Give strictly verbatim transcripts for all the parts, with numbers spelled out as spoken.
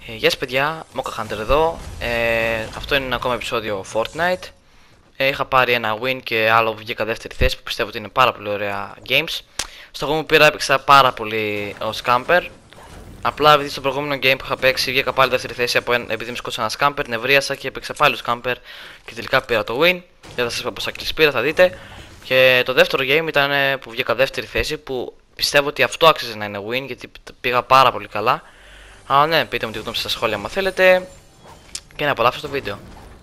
Ε, γεια σας παιδιά, Mocha Hunter εδώ. Ε, αυτό είναι ένα ακόμα επεισόδιο Fortnite. Ε, είχα πάρει ένα win και άλλο βγήκα δεύτερη θέση που πιστεύω ότι είναι πάρα πολύ ωραία games. Στο εγώ μου πήρα έπαιξα πάρα πολύ ως camper. Απλά επειδή στο προηγούμενο game που είχα παίξει βγήκα πάλι δεύτερη θέση από ένα, επειδή με σκότωσε ένα camper, νευρίασα και έπαιξα πάλι ως camper και τελικά πήρα το win. Δεν θα σας πω πόσα kills πήρα, θα δείτε. Και το δεύτερο game ήταν που βγήκα δεύτερη θέση που πιστεύω ότι αυτό άξιζε να είναι win γιατί πήγα πάρα πολύ καλά. Αλλά ναι, πείτε μου τη γνώμη σας στα σχόλια αν θέλετε και να απολαύσετε το βίντεο.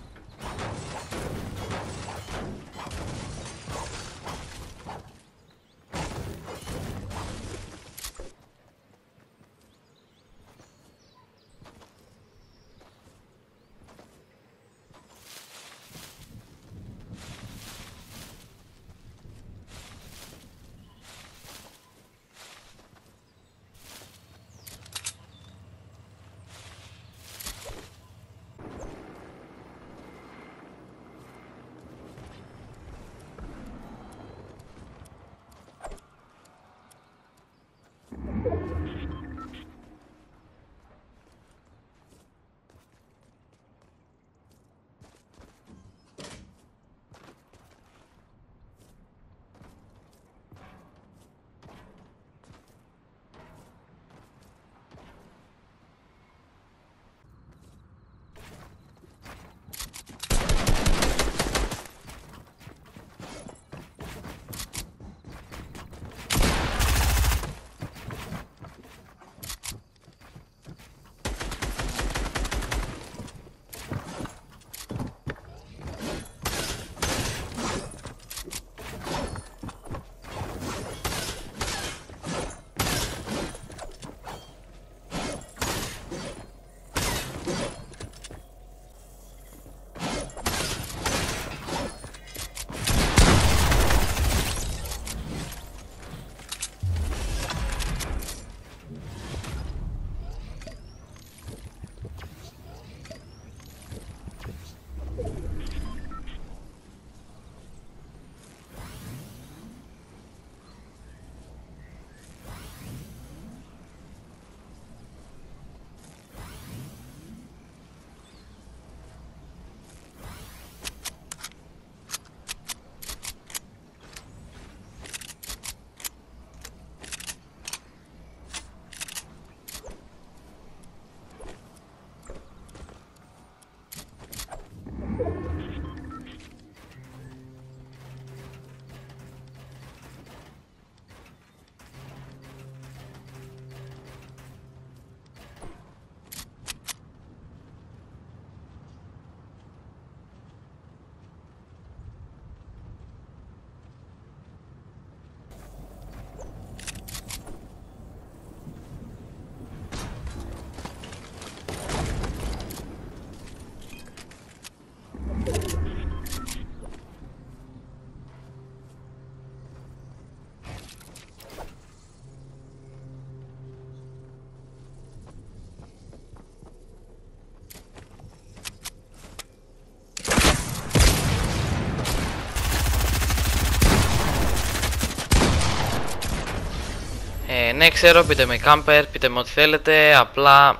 Ε, ναι, ξέρω, πείτε με camper, πείτε με ό,τι θέλετε, απλά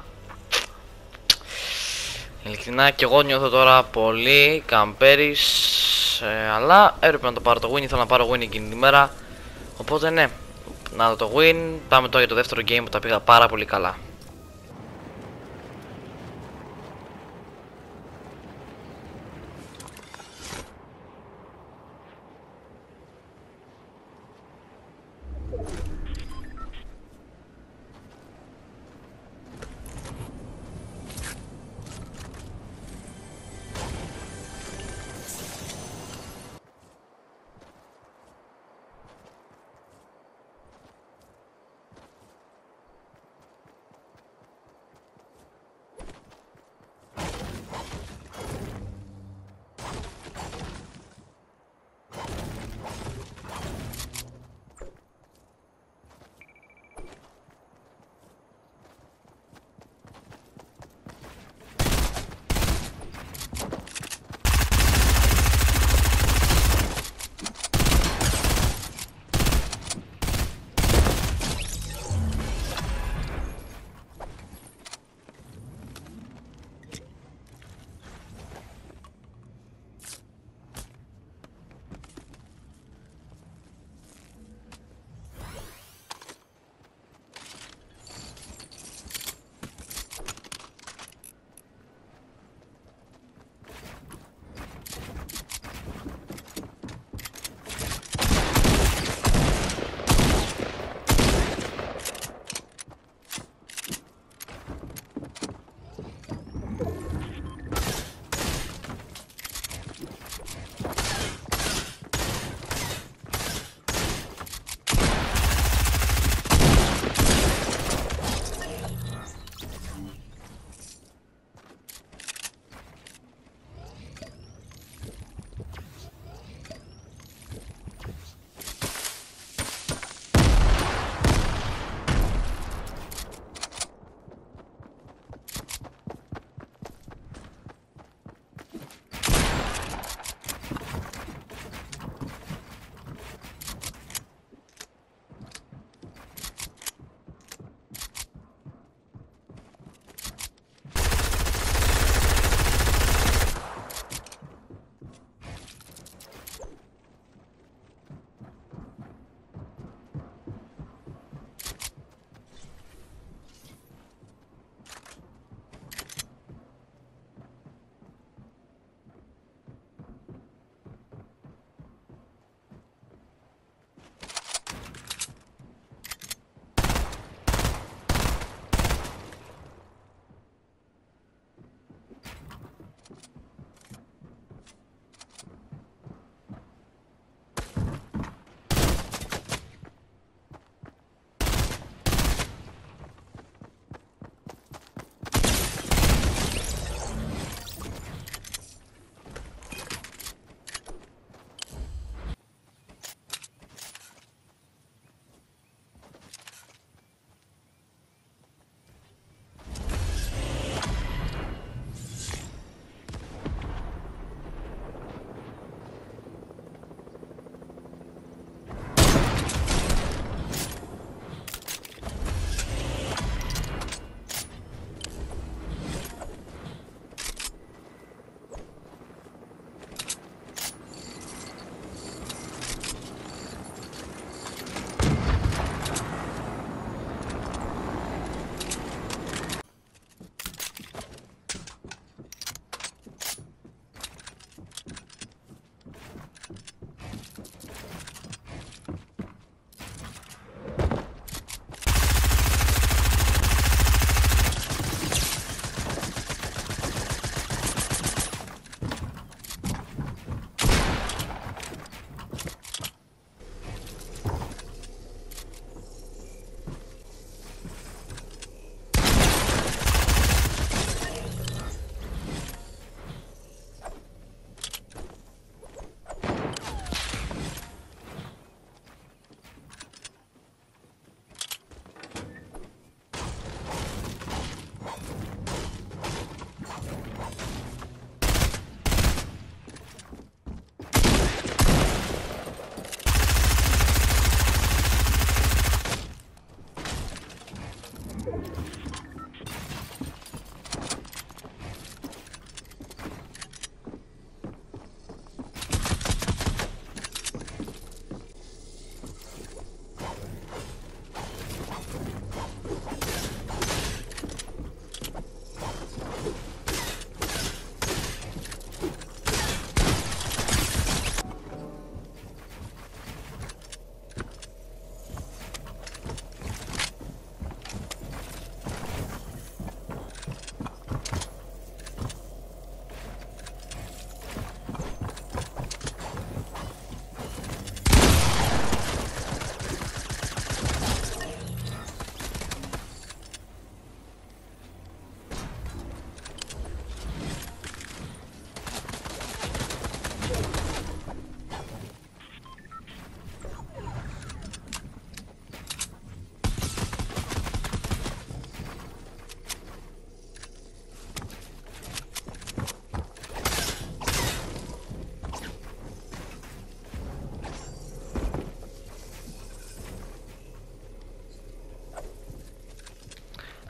ειλικρινά και εγώ νιώθω τώρα πολύ καμπέρις, ε, αλλά έπρεπε να το πάρω το win, ήθελα να πάρω win εκείνη τη μέρα, οπότε ναι, να δω το win, πάμε τώρα για το δεύτερο game που τα πήγα πάρα πολύ καλά.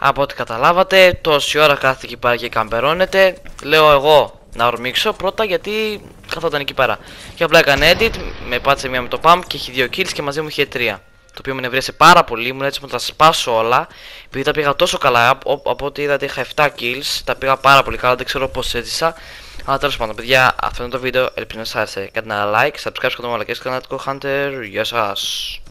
Από ό,τι καταλάβατε, τόση ώρα κάθεται εκεί πέρα και καμπερώνεται. Λέω εγώ να ορμήξω πρώτα γιατί καθόταν εκεί πέρα. Και απλά έκανε edit, με πάτησε μία με το pump και έχει δύο kills και μαζί μου είχε τρία. Το οποίο με νευρίασε πάρα πολύ, ήμουν έτσι μου τα σπάσω όλα. Επειδή τα πήγα τόσο καλά, από ό,τι είδατε είχα επτά kills, τα πήγα πάρα πολύ καλά, δεν ξέρω πώς έζησα. Αλλά τέλος πάντων, παιδιά, αυτό είναι το βίντεο, ελπίζω να σας άρεσε. Κάντε ένα like, subscribe στο κανάλι και στο κανάλι του Hunter. Γεια σας.